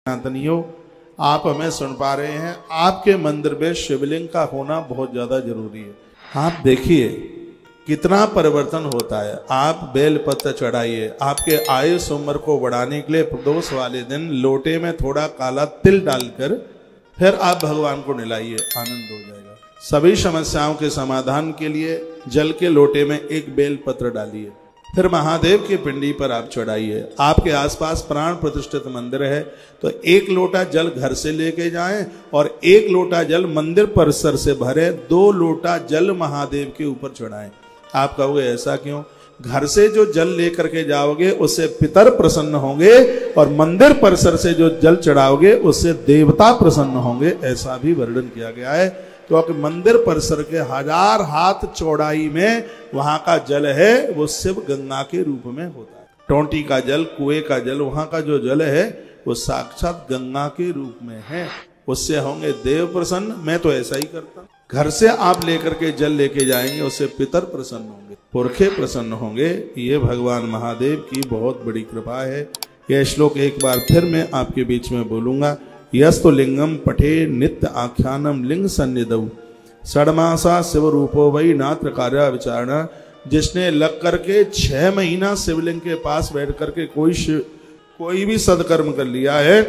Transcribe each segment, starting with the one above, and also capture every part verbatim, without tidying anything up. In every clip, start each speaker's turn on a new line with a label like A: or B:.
A: सनातनियों, आप हमें सुन पा रहे हैं। आपके मंदिर में शिवलिंग का होना बहुत ज्यादा जरूरी है। आप देखिए कितना परिवर्तन होता है। आप बेलपत्र चढ़ाइए, आपके आयुष उम्र को बढ़ाने के लिए प्रदोष वाले दिन लोटे में थोड़ा काला तिल डालकर फिर आप भगवान को निलाइए, आनंद हो जाएगा। सभी समस्याओं के समाधान के लिए जल के लोटे में एक बेलपत्र डालिए, फिर महादेव की पिंडी पर आप चढ़ाइए। आपके आसपास प्राण प्रतिष्ठित मंदिर है तो एक लोटा जल घर से लेके जाएं और एक लोटा जल मंदिर परिसर से भरे, दो लोटा जल महादेव के ऊपर चढ़ाएं। आप कहोगे ऐसा क्यों? घर से जो जल लेकर के जाओगे उससे पितर प्रसन्न होंगे और मंदिर परिसर से जो जल चढ़ाओगे उससे देवता प्रसन्न होंगे, ऐसा भी वर्णन किया गया है। क्योंकि मंदिर परिसर के हजार हाथ चौड़ाई में वहां का जल है वो शिव गंगा के रूप में होता है। टोंटी का जल, कुएं का जल, वहां का जो जल है वो साक्षात गंगा के रूप में है, उससे होंगे देव प्रसन्न। मैं तो ऐसा ही करता, घर से आप लेकर के जल लेके जाएंगे उससे पितर प्रसन्न होंगे, पुरखे प्रसन्न होंगे। ये भगवान महादेव की बहुत बड़ी कृपा है। यह श्लोक एक बार फिर मैं आपके बीच में बोलूंगा। यस्तु लिंगम पठे नित्य आख्यानम लिंग सन्निधौ षडमासा शिव रूपो वही नात्र कार्य विचारणा। जिसने लग करके छह महीना शिवलिंग के पास बैठ करके कोई कोई भी सदकर्म कर लिया है,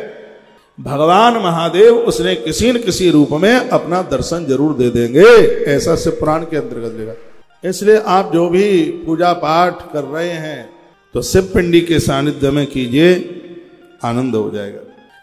A: भगवान महादेव उसने किसी न किसी रूप में अपना दर्शन जरूर दे देंगे, ऐसा शिव पुराण के अंतर्गत लेगा। इसलिए आप जो भी पूजा पाठ कर रहे हैं तो शिव पिंडी के सानिध्य में कीजिए, आनंद हो जाएगा।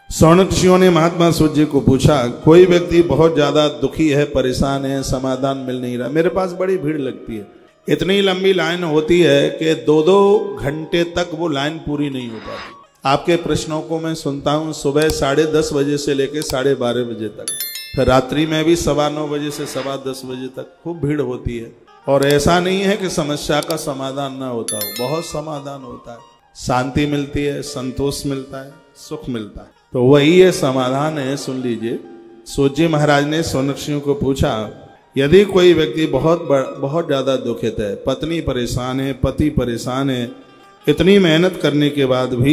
A: सौनक ने महात्मा सूर्य जी को पूछा, कोई व्यक्ति बहुत ज्यादा दुखी है, परेशान है, समाधान मिल नहीं रहा, मेरे पास बड़ी भीड़ लगती है, इतनी लंबी लाइन होती है कि दो दो घंटे तक वो लाइन पूरी नहीं हो पाती। आपके प्रश्नों को मैं सुनता हूँ सुबह साढ़े दस बजे से लेकर साढ़े बारह बजे तक, फिर रात्रि में भी सवा नौ बजे से सवा दस बजे तक खूब भीड़ होती है। और ऐसा नहीं है कि समस्या का समाधान ना होता हो, बहुत समाधान होता है, शांति मिलती है, संतोष मिलता है, सुख मिलता है। तो वही ये समाधान है, सुन लीजिए। सूर्य महाराज ने सौनक को पूछा, यदि कोई व्यक्ति बहुत बहुत ज्यादा दुखित है, पत्नी परेशान है, पति परेशान है, इतनी मेहनत करने के बाद भी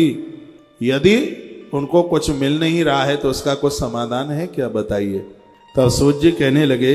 A: यदि उनको कुछ मिल नहीं रहा है तो उसका कुछ समाधान है क्या, बताइए। तब सूर्य कहने लगे,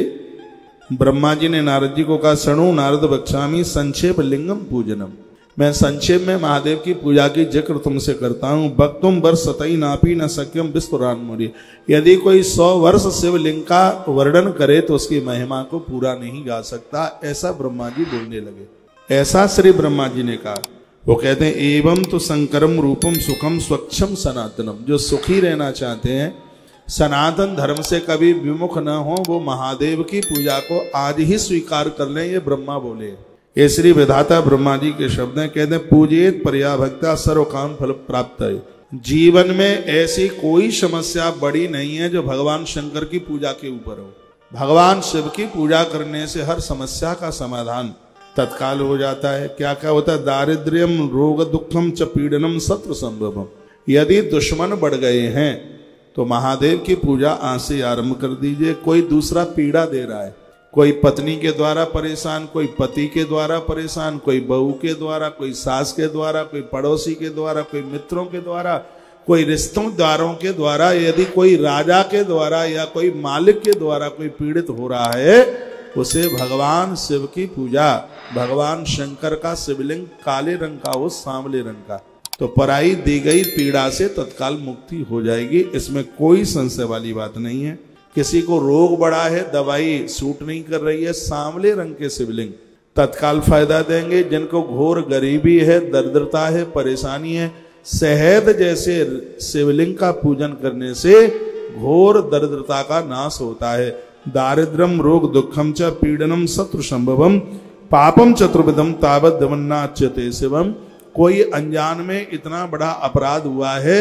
A: ब्रह्मा जी ने नारद जी को कहा, शणु नारद बक्षामी संक्षेप लिंगम पूजनम। मैं संक्षेप में महादेव की पूजा की जिक्र तुमसे करता हूँ। भक्तुम वर्ष सतई नापी न सक्यम विस्तुरान मोरी। यदि कोई सौ वर्ष शिवलिंग का वर्णन करे तो उसकी महिमा को पूरा नहीं गा सकता, ऐसा ब्रह्मा जी बोलने लगे। ऐसा श्री ब्रह्मा जी ने कहा। वो कहते हैं, एवं तो संकरम रूपम सुखम स्वच्छम सनातनम। जो सुखी रहना चाहते हैं, सनातन धर्म से कभी विमुख न हो, वो महादेव की पूजा को आज ही स्वीकार कर लें, ये ब्रह्मा बोले। ये श्री विधाता ब्रह्मा जी के शब्द हैं। कहते हैं, पूजित पर्या भक्ता सर्व काम फल प्राप्त है। जीवन में ऐसी कोई समस्या बड़ी नहीं है जो भगवान शंकर की पूजा के ऊपर हो। भगवान शिव की पूजा करने से हर समस्या का समाधान तत्काल हो जाता है। क्या क्या होता है? दारिद्र्यम रोग दुखम च पीड़नम शत्रु संभवम। यदि दुश्मन बढ़ गए हैं तो महादेव की पूजा आज से आरंभ कर दीजिए। कोई दूसरा पीड़ा दे रहा है, कोई पत्नी के द्वारा परेशान, कोई पति के द्वारा परेशान, कोई बहू के द्वारा, कोई सास के द्वारा, कोई पड़ोसी के द्वारा, कोई मित्रों के द्वारा, कोई रिश्तेदारों के द्वारा, यदि कोई राजा के द्वारा या कोई मालिक के द्वारा कोई पीड़ित हो रहा है, उसे भगवान शिव की पूजा, भगवान शंकर का शिवलिंग काले रंग का हो, सांवले रंग का, तो पराई दी गई पीड़ा से तत्काल मुक्ति हो जाएगी। इसमें कोई संशय वाली बात नहीं है। किसी को रोग बढ़ा है, दवाई सूट नहीं कर रही है, सांवले रंग के शिवलिंग तत्काल फायदा देंगे। जिनको घोर गरीबी है, दरिद्रता है, परेशानी है, शहद जैसे शिवलिंग का पूजन करने से घोर दरिद्रता का नाश होता है। दारिद्रम रोग दुखम च पीड़नम शत्रु संभवम पापम चतुर्विधम तावत दमन्नाच्यते शिवम। कोई अनजान में इतना बड़ा अपराध हुआ है,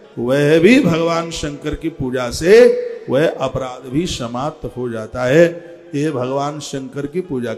A: वह भी भगवान शंकर की पूजा से वह अपराध भी समाप्त हो जाता है। ये भगवान शंकर की पूजा